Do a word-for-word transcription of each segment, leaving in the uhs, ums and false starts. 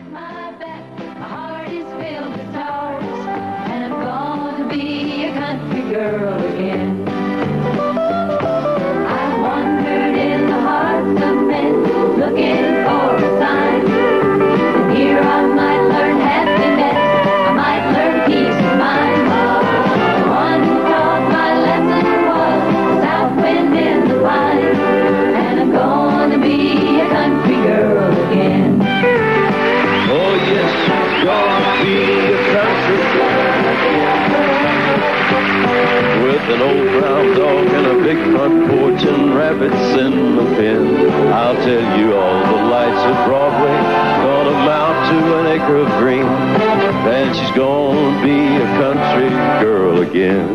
at my back, my heart is filled with stars, and I'm going to be a country girl again. I wandered in the hearts of men, looking for a sign, and here I might learn happiness, I might learn peace of mind. The one who taught my lesson was the south wind in the pine, and I'm going to be a country girl again. Oh yes, she's gonna be a country girl with an old brown dog and a big front porch and rabbits in the pen. I'll tell you, all the lights of Broadway gonna mount to an acre of green, and she's gonna be a country girl again.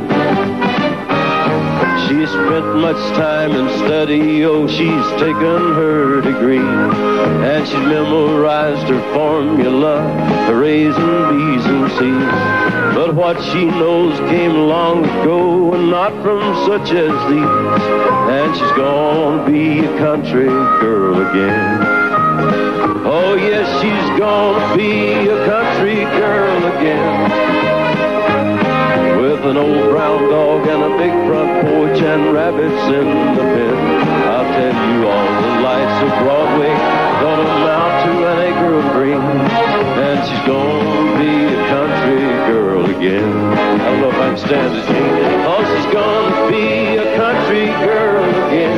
She spent much time in study, oh, she's taken her degree, and she's memorized her formula for raising B's and C's. But what she knows came long ago, and not from such as these, and she's gonna be a country girl again. Oh, yes, she's gonna be a country girl again, with an old brown dog and a big front porch and rabbits in the pen. I'll tell you, all the lights of Broadway gonna mount to an acre of green, and she's gonna be a country girl again. I don't know if I can stand it, Jeannie. Oh, she's gonna be a country girl again,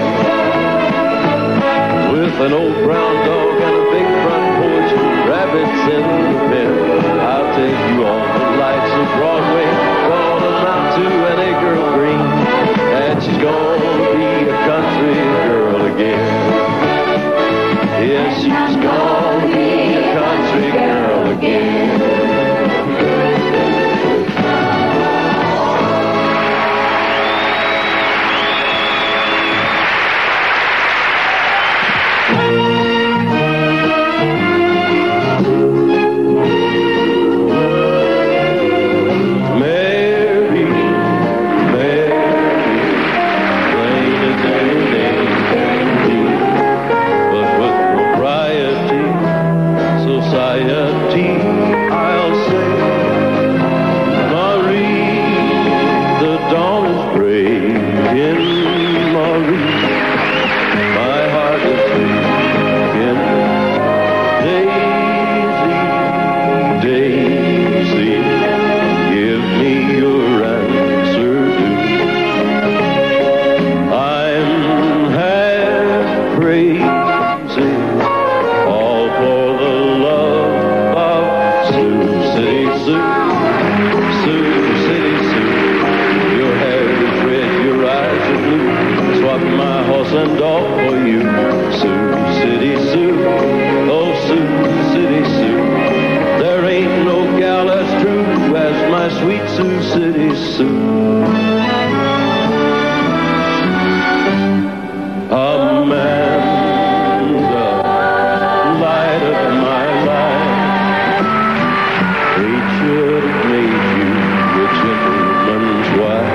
with an old brown dog and a big front porch and rabbits in the pen. I'll tell you, all the lights of Broadway to an acre of green, and she's gonna be a country girl again. Yes, she's gonna be a country girl again. And all for you, Sioux City Sioux, oh Sioux City Sioux. There ain't no gal as true as my sweet Sioux City Sioux. Amanda, light of my life, they should have made you a gentleman's wife.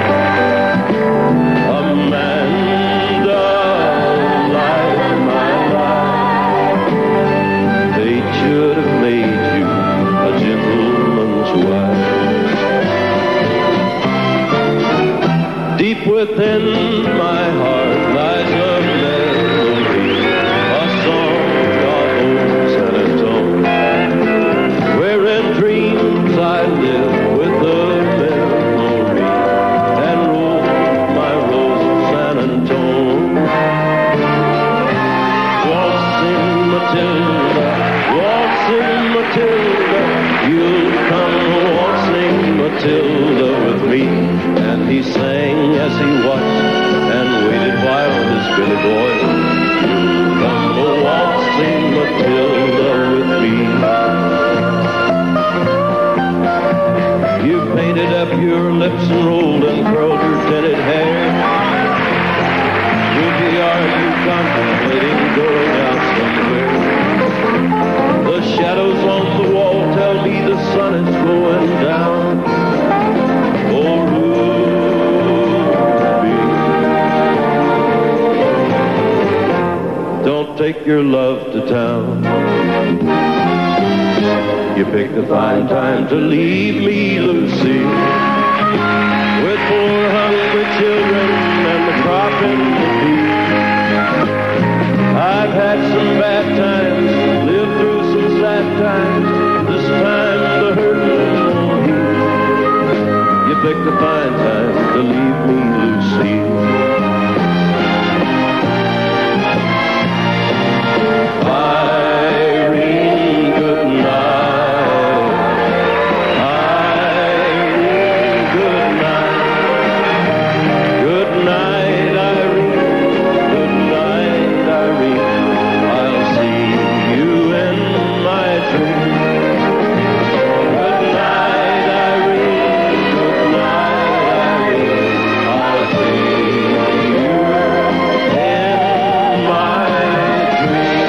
Within my heart lies a melody, a song of old San Antonio, where in dreams I live with a memory and roll my rose of San Antonio. Waltzing Matilda, waltzing Matilda, you'll come waltzing Matilda with me. And he sang as he watched and waited while this Billy boy come a waltzing Matilda with me. You painted up your lips and rolled and curled your tinted hair. Ruby, are you contemplating going out somewhere? The shadows on the wall tell me the sun is going down. Oh, Ruby, don't take your love to town. You picked a fine time to leave me, Lucy, with four hungry children and the crop in the field. I've had some bad times, lived through some sad times. This time the hurting won't heal. You picked a fine time to leave me, Lucy. Irene, good night. Irene, good night. Good night, Irene. Good night, Irene. I'll see you in my dreams. Good night, Irene. Good night, Irene. I'll see you in my dreams.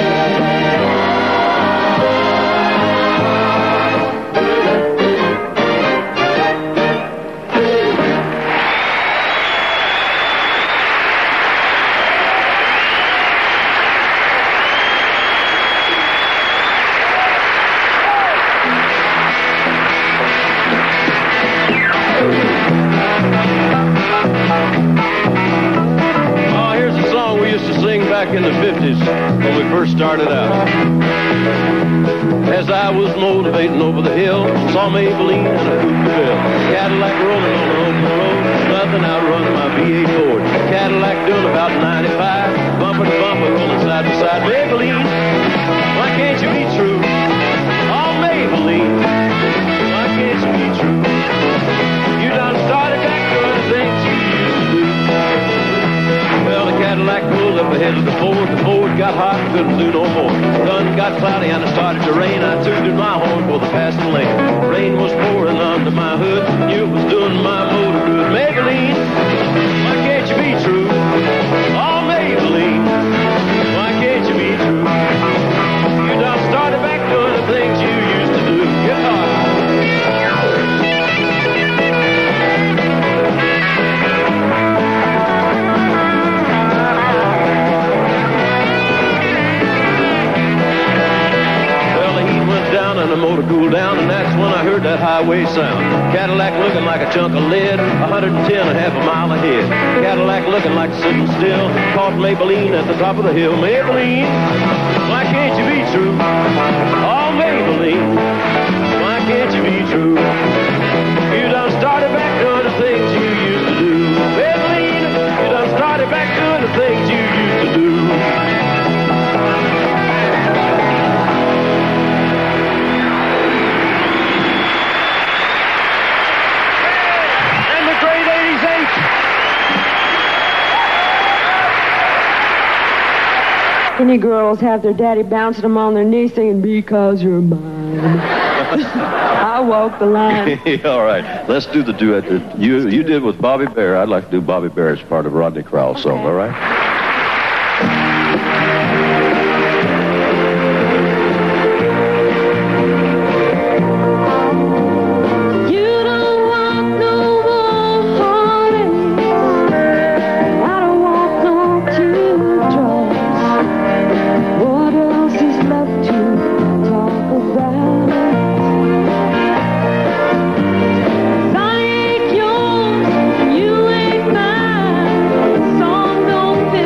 Oh, here's a song we used to sing back in the fifties when we first started out. As I was motivating over the hill, saw Maybelline and a coupe de ville. Cadillac rolling on an open road, nothing outrun my V eight Ford. Cadillac doing about ninety-five, bumper to bumper, rolling side to side. Maybelline, why can't you be true? Oh, Maybelline, why can't you be true? You done started back doing the things you used to do. Well, the Cadillac pulled up ahead of the Ford. The Ford got hot and couldn't do no more. Sun got cloudy and it started to rain. I tooted my horn for the passing lane. Rain was pouring under my hood. Knew it was doing my motor good. Maybelline, why can't you be true? Oh, Maybelline, why can't you be true? You done started back doing the things you used to do. Get hard. And the motor cooled down, and that's when I heard that highway sound. Cadillac looking like a chunk of lead, one hundred ten and a half a mile ahead. Cadillac looking like sitting still, caught Maybelline at the top of the hill. Maybelline, why can't you be true? Oh, Maybelline, why can't you be true? You done started back doing the things you used to do. Maybelline, you done started back doing the things you used to do. Any girls have their daddy bouncing them on their knees singing, "Because you're mine." I walk the line. All right, let's do the duet that you you did with Bobby Bear. I'd like to do Bobby Bear as part of Rodney Crowell's song, all right? Yours, you ain't mine. Song don't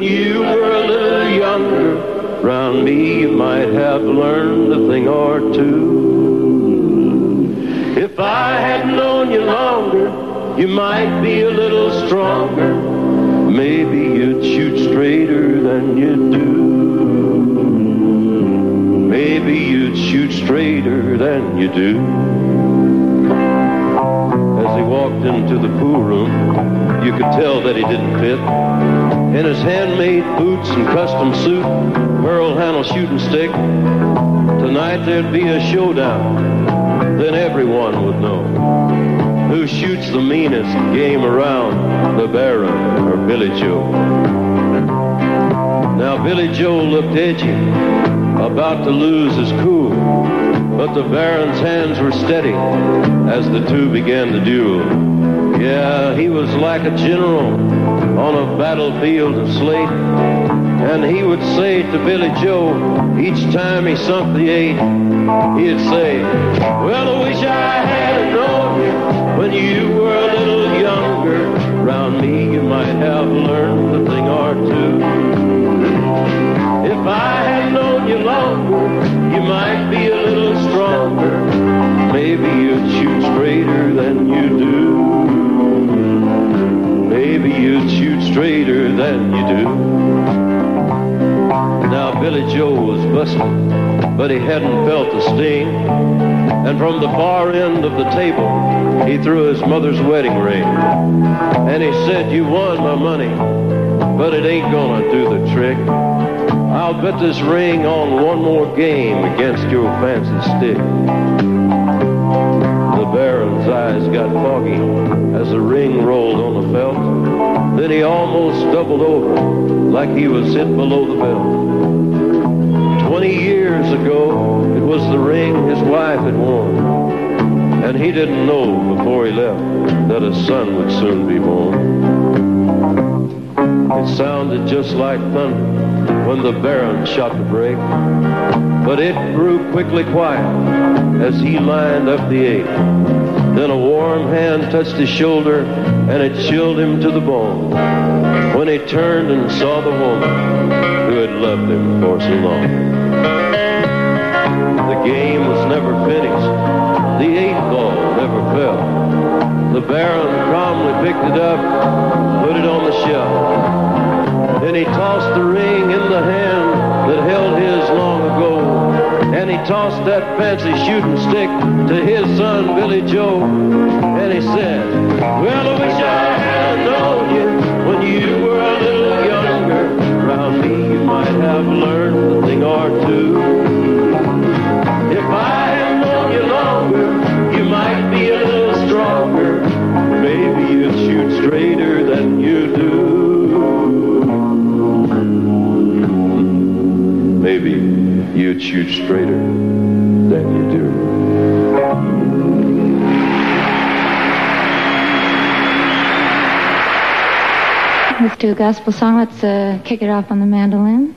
you were a little younger, round me you might have learned a thing or two. If I had known you longer, you might be a little stronger. Maybe you'd shoot straighter than you do. Maybe you'd shoot straighter than you do. As he walked into the pool room, you could tell that he didn't fit. In his handmade boots and custom suit, pearl handle shooting stick, tonight there'd be a showdown. Then everyone would know who shoots the meanest game around, the Baron or Billy Joe. Now Billy Joe looked edgy, about to lose his cool, but the Baron's hands were steady as the two began to duel. Yeah, he was like a general on a battlefield of slate, and he would say to Billy Joe, each time he sunk the eight, he'd say, well, I wish I had known you when you were a little younger. Round me you might have learned a thing or two. If I had known you longer, you might be a little stronger. Maybe you'd shoot straighter than you do. Maybe you'd shoot straighter than you do. Now Billy Joe was busted, but he hadn't felt the sting. And from the far end of the table, he threw his mother's wedding ring. And he said, you won my money, but it ain't gonna do the trick. I'll bet this ring on one more game against your fancy stick. The Baron's eyes got foggy as the ring rolled on the felt. Then he almost doubled over like he was hit below the belt. Twenty years ago, it was the ring his wife had worn. And he didn't know before he left that a son would soon be born. It sounded just like thunder when the Baron shot the break, but it grew quickly quiet as he lined up the eight. Then a warm hand touched his shoulder and it chilled him to the bone when he turned and saw the woman who had loved him for so long. The game was never finished, the eight ball never fell. The Baron calmly picked it up, put it on the shelf. Then he tossed the ring in the hand that held his long ago. And he tossed that fancy shooting stick to his son, Billy Joe. And he said, well, I wish I had known you when you were a little younger. Round me you might have learned a thing or two. If I had known you longer, you might be a little stronger. Maybe you'd shoot straighter than you do. Maybe you'd shoot straighter than you do. Let's do a gospel song. Let's uh, kick it off on the mandolin.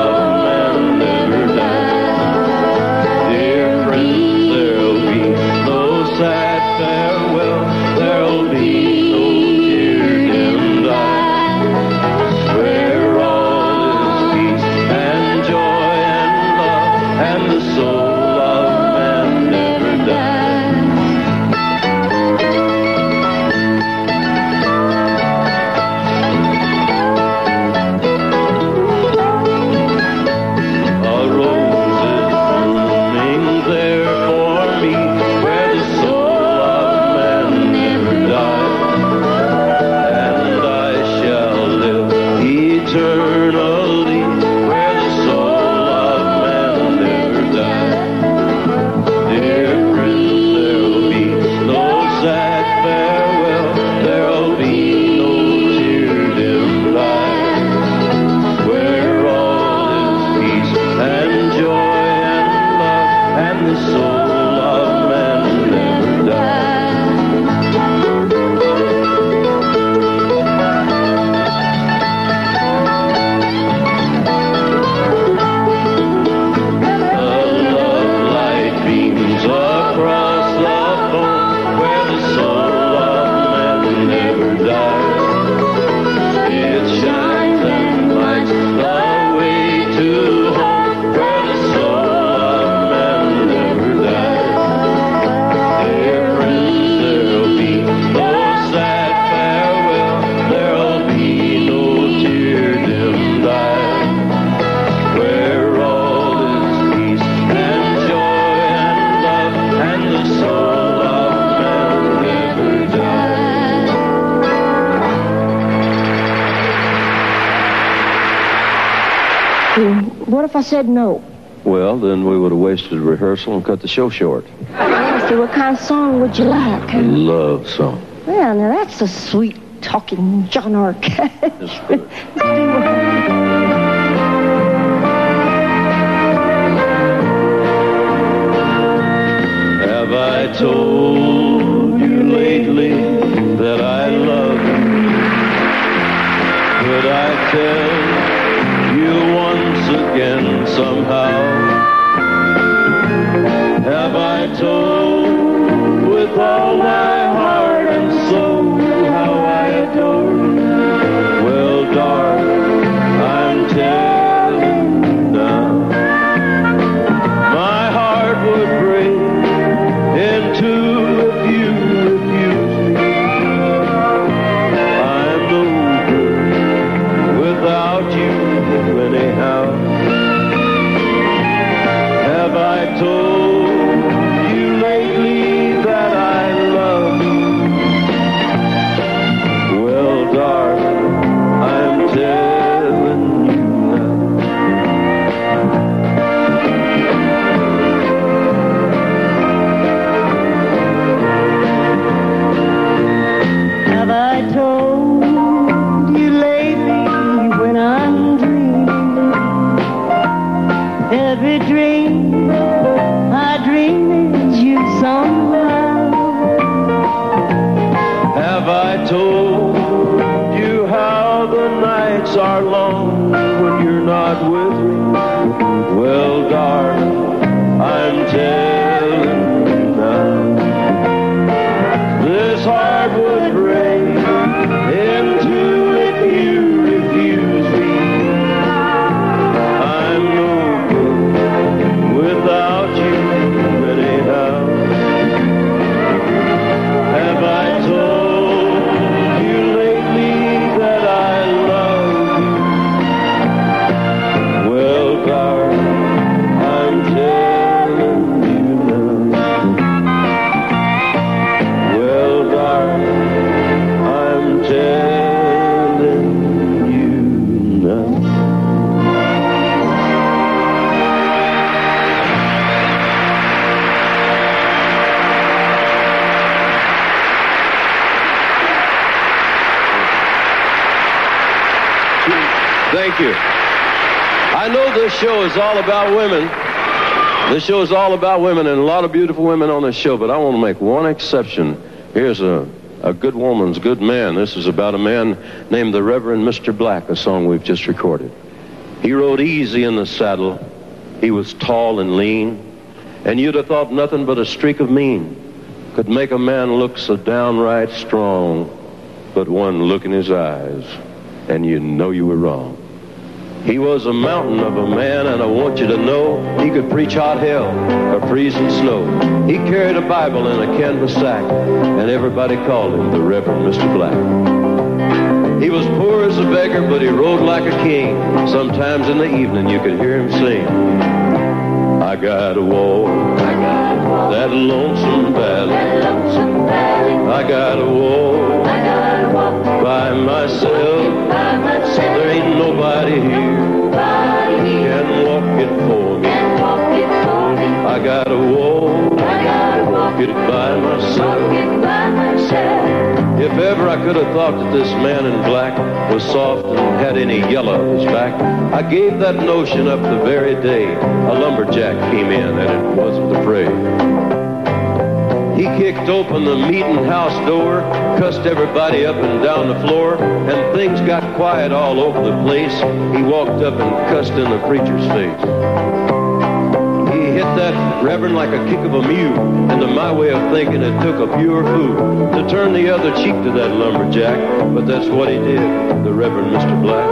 Dear friends, there'll be What if I said no? Well, then we would have wasted rehearsal and cut the show short. So what kind of song would you like? A love song. Well, now that's a sweet talking John Arcade. Let's do it. Let's do it. Have I told you lately that I love you? Could I tell you once again somehow? Have I told with all my heart and soul how I adore you? Well, darling, I'm telling you now. My heart would break in two if you refuse me. I'm no good without you anyhow. Have I told you lately that I love you? Well, darling, I'm telling you now. Have I told you lately when I'm dreaming? Every dream I dream is you somehow. Have I told you how the nights are long when you're not with me? Well, darling, I'm telling you now. This heart would break in two if you refuse me. I'm no good without you anyhow. Have I told you lately that I love you? Well, darling, I'm telling you now. Well, darling, I'm telling you now. Thank you. I know this show is all about women. This show is all about women and a lot of beautiful women on this show, but I want to make one exception. Here's a, a good woman's good man. This is about a man named the Reverend Mister Black, a song we've just recorded. He rode easy in the saddle. He was tall and lean, and you'd have thought nothing but a streak of mean could make a man look so downright strong. But one look in his eyes, and you know you were wrong. He was a mountain of a man, and I want you to know he could preach hot hell or freezing snow. He carried a Bible in a canvas sack, and everybody called him the Reverend Mister Black. He was poor as a beggar, but he rode like a king. Sometimes in the evening you could hear him sing. I gotta walk, I gotta walk that lonesome valley. That lonesome valley. I gotta walk, I gotta walk by myself. By myself. There ain't nobody here, nobody here can walk it for me. Can walk it for me. I gotta walk, I gotta walk it by myself. Walk it by myself. If ever I could have thought that this man in black was soft and had any yellow up his back, I gave that notion up the very day a lumberjack came in and it wasn't afraid. He kicked open the meeting house door, cussed everybody up and down the floor, and things got quiet all over the place. He walked up and cussed in the preacher's face. He hit that reverend like a kick of a mule, and to my way of thinking it took a pure fool to turn the other cheek to that lumberjack, but that's what he did, the Reverend Mister Black.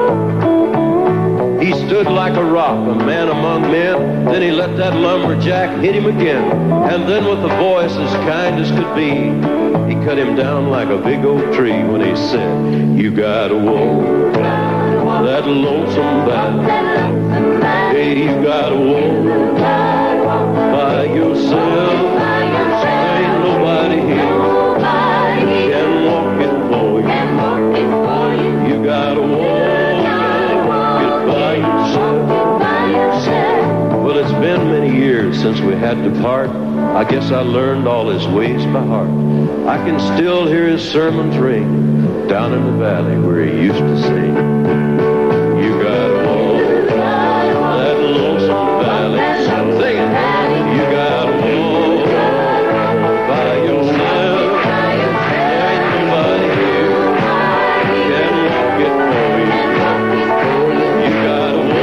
He stood like a rock, a man among men. Then he let that lumberjack hit him again. And then with a voice as kind as could be, he cut him down like a big oak tree when he said, you gotta walk that lonesome valley. Hey, you gotta walk by yourself. There ain't nobody here can walk it for you. You gotta walk by yourself. had to part, I guess I learned all his ways by heart. I can still hear his sermons ring down in the valley where he used to sing. You gotta walk that lonesome valley. Sing it. You gotta walk by yourself. There ain't nobody here can walk it for you. You gotta walk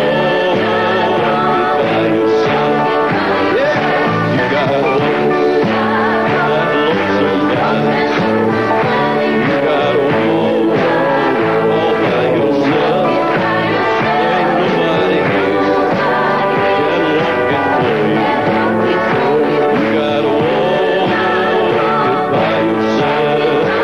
by yourself. Yeah, you gotta walk that lonesome valley. You gotta walk all by yourself. There ain't nobody here can walk it for you. You gotta walk it by yourself.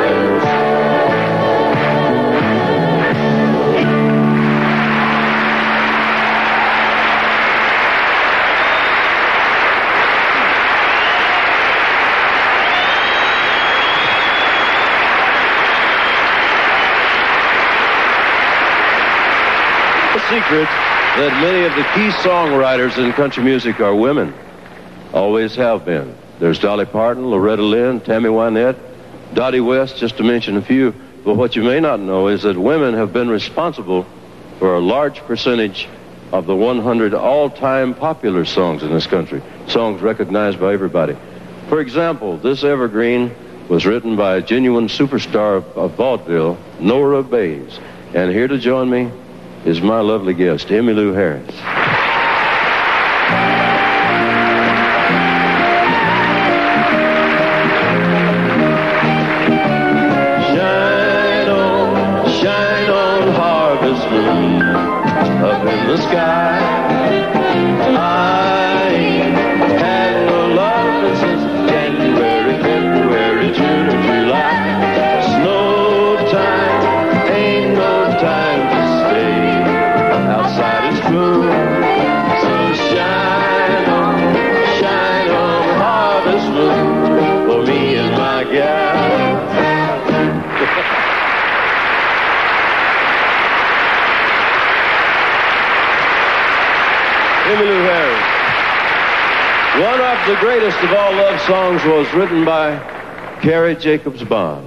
The secret that many of the key songwriters in country music are women. Always have been. There's Dolly Parton, Loretta Lynn, Tammy Wynette, Dottie West, just to mention a few. But what you may not know is that women have been responsible for a large percentage of the one hundred all-time popular songs in this country, songs recognized by everybody. For example, this evergreen was written by a genuine superstar of, of vaudeville, Nora Bayes. And here to join me is my lovely guest, Emmylou Harris. Shine on, shine on, harvest moon, up in the sky. I ain't had no love since January, February, June, or July. Snow time, ain't no time to stay. Outside is blue, so shine on, shine on, harvest moon, for me and my gal. Emmylou Harris. One of the greatest of all love songs was written by Carrie Jacobs Bond.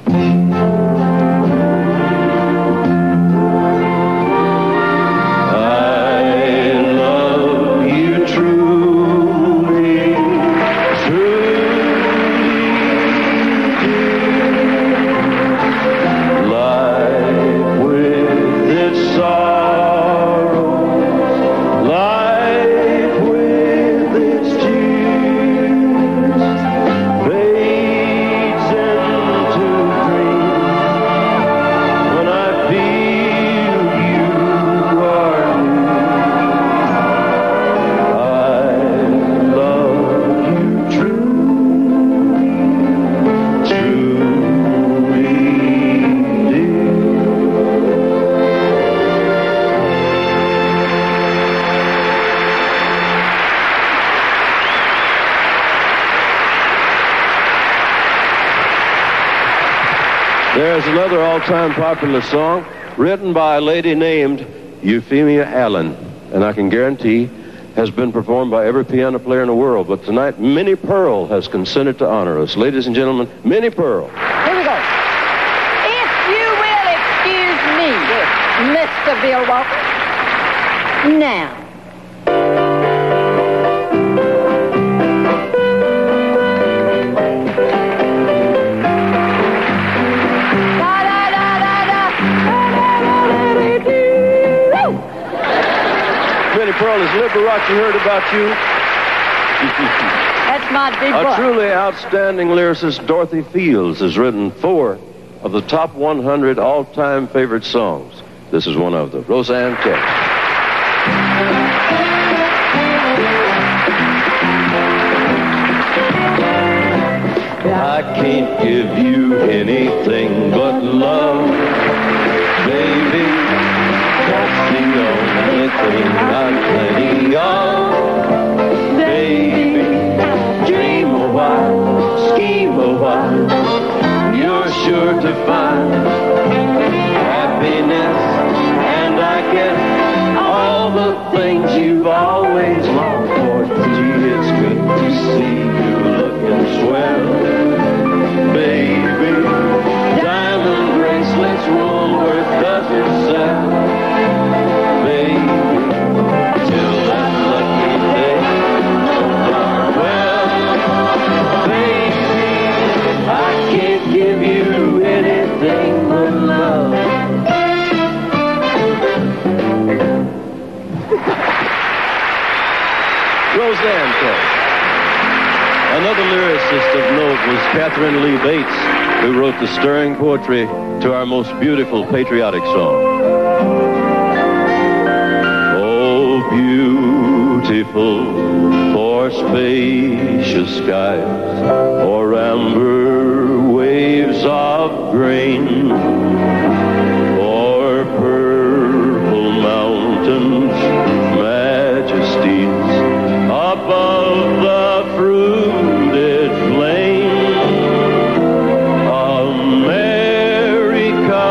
There's another all-time popular song written by a lady named Euphemia Allen, and I can guarantee has been performed by every piano player in the world. But tonight, Minnie Pearl has consented to honor us. Ladies and gentlemen, Minnie Pearl. Here we go. If you will excuse me, Mister Bill Walker. Now. Minnie Pearl, has Liberace heard about you? That's my big A book. truly outstanding lyricist, Dorothy Fields, has written four of the top one hundred all-time favorite songs. This is one of them. Roseanne Kelly. I can't give you anything but love, baby. That's the only thing I'm plenty of. Baby, dream a while, scheme a while, you're sure to find happiness, and I guess all the things you've always longed for. Gee, it's good to does it sound, baby, till that lucky day. Well, baby, I can't give you anything but love. Roseanne Kelly. Another lyricist of note was Catherine Lee Bates, who wrote the stirring poetry to our most beautiful patriotic song. Oh, beautiful for spacious skies, or amber waves of grain, or purple mountains, majesties above the fruited plain. America,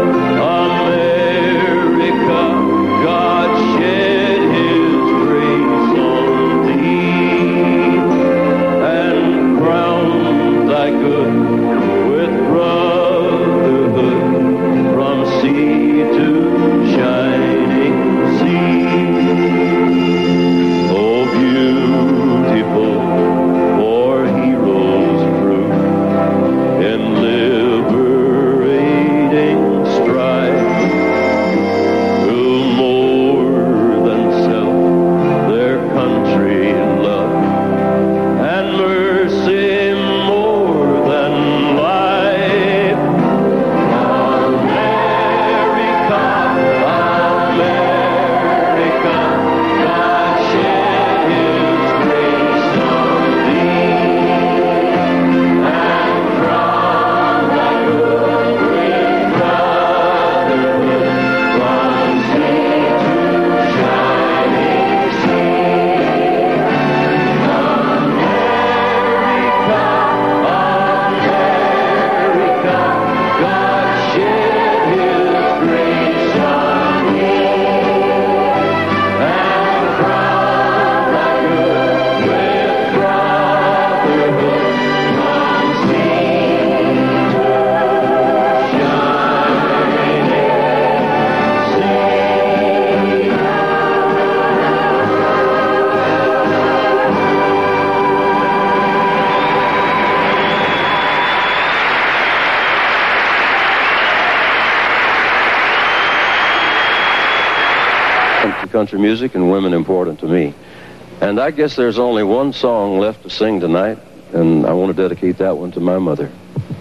America, God shed his grace on thee, and crowned thy good with brotherhood from sea to shining sea. Oh, beautiful for heroes proof in liberating strife, who more than self their country love, and mercy more than life. America, America, God shed his grace on thee, and crowned thy good with brotherhood from sea to shining sea. America, America, God shed his grace on thee, and crowned thy good with brotherhood from sea to shining sea. To country music and women important to me. And I guess there's only one song left to sing tonight, and I want to dedicate that one to my mother.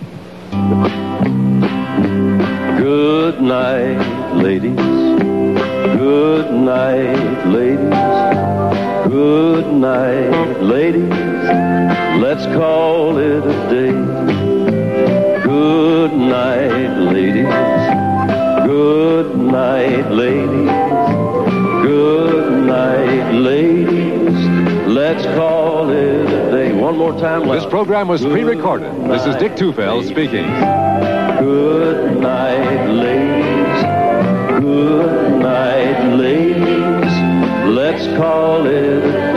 Good night, ladies. Good night, ladies. Good night, ladies. Let's call it a day. Good night, ladies. Good night, ladies. Good night, ladies. Let's call it a day. One more time. This program was Good pre-recorded. This is Dick night, Tufel ladies. speaking. Good night, ladies. Good night, ladies. Let's call it a